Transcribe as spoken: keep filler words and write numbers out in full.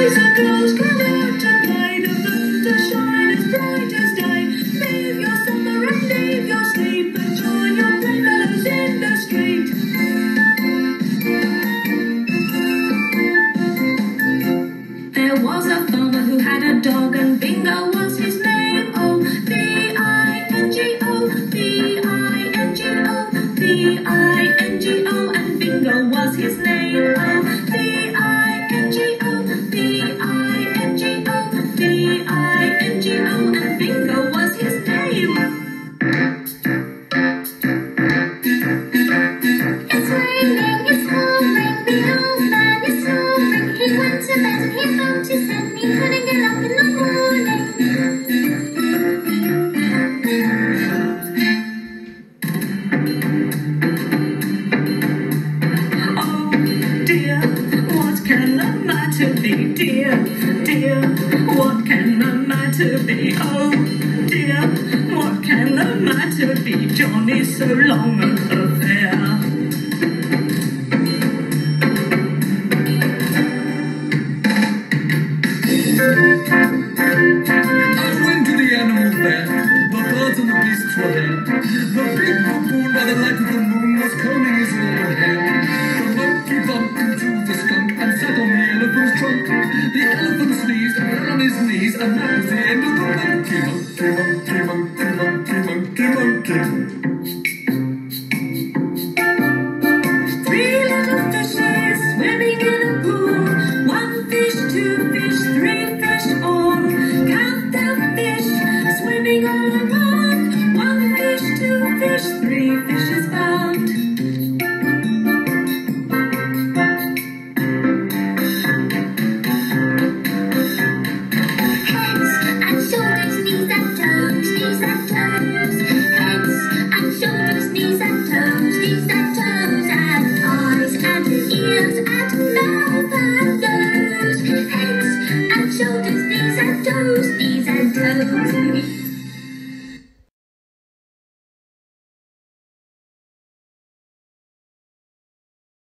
boys and girls go out to play. The sun to shine as bright as day. Leave your supper and leave your sleep and join your playfellows in the street. There was a farmer who had a dog, and Bingo was his name. Oh, B I N G O, B I N G O, B I N G O, and Bingo was his name. Oh, B I N G O, B I N G O, B I N G O, and Bingo was his name. It's raining, it's pouring, the old man is snoring. He went to bed and he found his hen. He couldn't get up in the morning. Oh dear, what can the matter be? Dear, dear, what can the matter be? Oh dear, what can the matter be? Johnny's so long at the fair. I went to the animal fair. The birds and the beasts were there. The big baboon by the light of the moon was combing his little hair. The monkey bumped into the skunk and sat on the elephant's trunk. The elephant sneezed and fell on his knees, and that was the end of the monkey monkey monkey.